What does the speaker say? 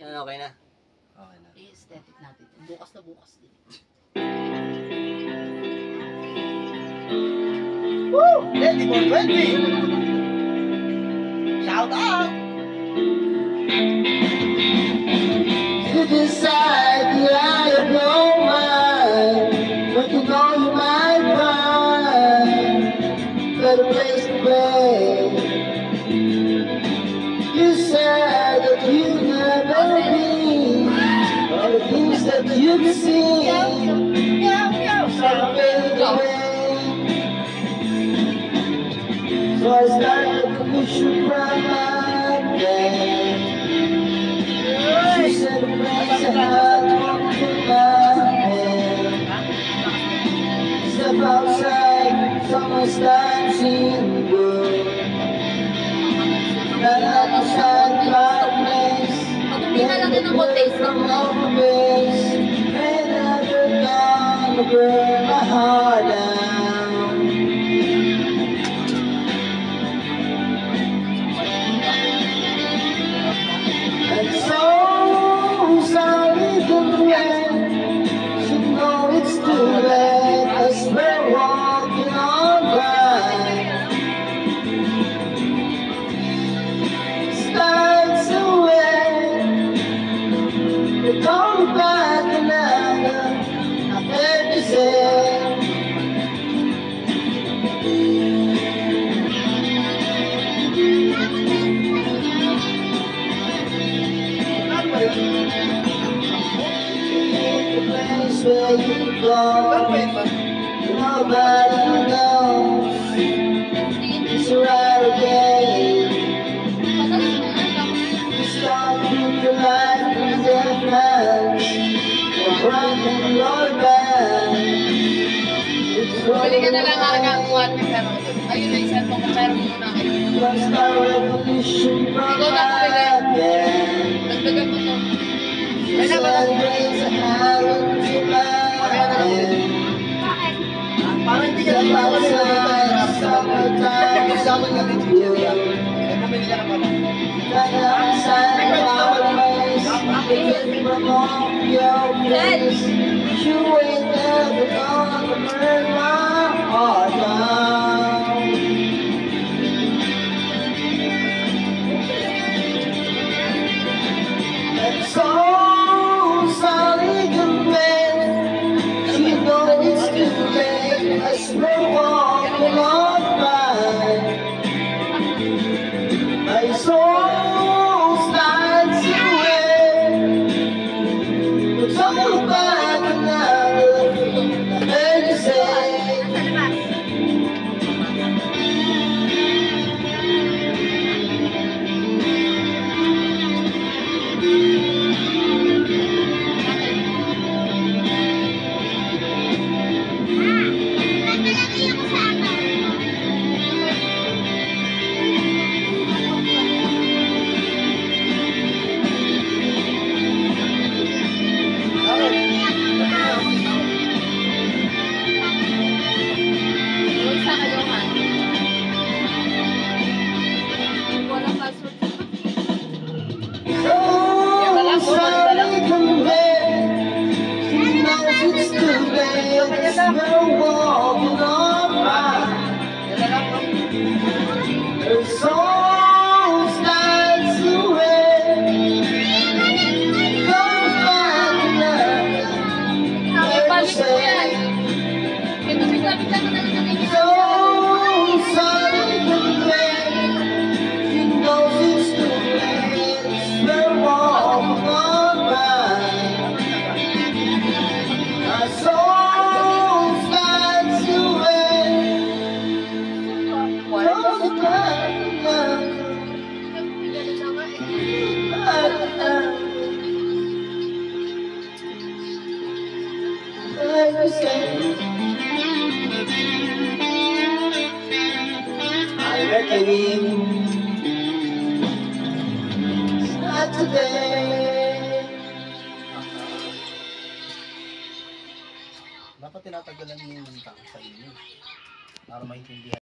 Okay na. Okay na. I-aesthetic natin. Bukas na bukas din. Woo! Ready for 20! Shout out! You decide that I have no mind, but you know you might find better place to play. You said that you've never been, all the things that you've seen start fading away. So I started to push you from my bed. She said the place that I talked to my head. Step outside, someone's dancing the world. Not outside my place. Get away from our base. And never gonna burn my heart out. And so sorry to end. You know it's too late as we're walking on by. Starts away. We're going back another. I heard you say. Where you go, nobody knows. It's right again. You start to your life with their plans. You're running your band. Bili ka na lang ang kuwan ng pero. Ayun na, isang pang pero muna kayo. What's the revolution from my band? Dagdagan mo to. You celebrate a island to my head. Parang hindi ka naman ako kasama nga din si Jerry. Kaya bumili ka na pala. You ain't never gonna burn my heart down. And so sorry to bed. You know it's too late as we're walking on by. My soul starts to wake. But I'm back now. I heard you say. Sa kayo man. Walang password. Oh, sorry to bed. She knows it's too late. We're walking on by. Her soul starts to wake. Come back now. Balik mo yan. Ito, bigla-bigla mo na lang natin yan. So sorry to bed. She knows it's too late. We're walking on by. Our soul starts to wake. Come back now. I reckon it's not today. Dapat tinatagalan mo yung tao sa inyo. Para maintindihan.